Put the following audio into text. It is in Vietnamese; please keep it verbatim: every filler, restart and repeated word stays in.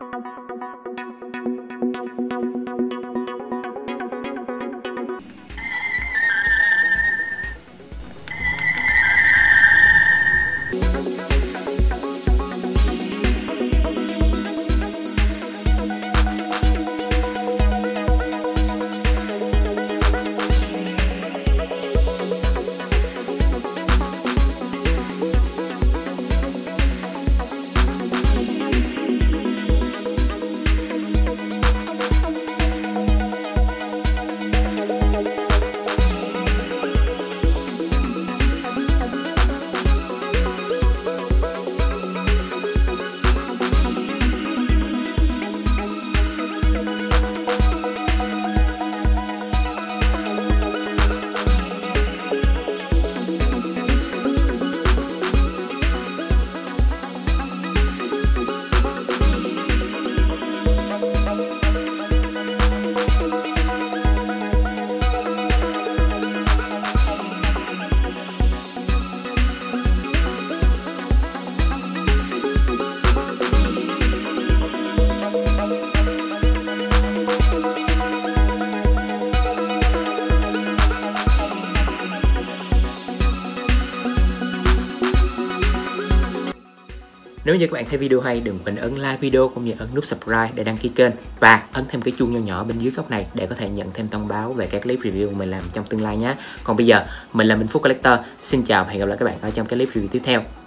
Nếu như các bạn thấy video hay, đừng quên ấn like video cũng như ấn nút subscribe để đăng ký kênh và ấn thêm cái chuông nho nhỏ bên dưới góc này để có thể nhận thêm thông báo về các clip review mình làm trong tương lai nhé. Còn bây giờ, mình là Minh Phúc Collector. Xin chào và hẹn gặp lại các bạn ở trong cái clip review tiếp theo.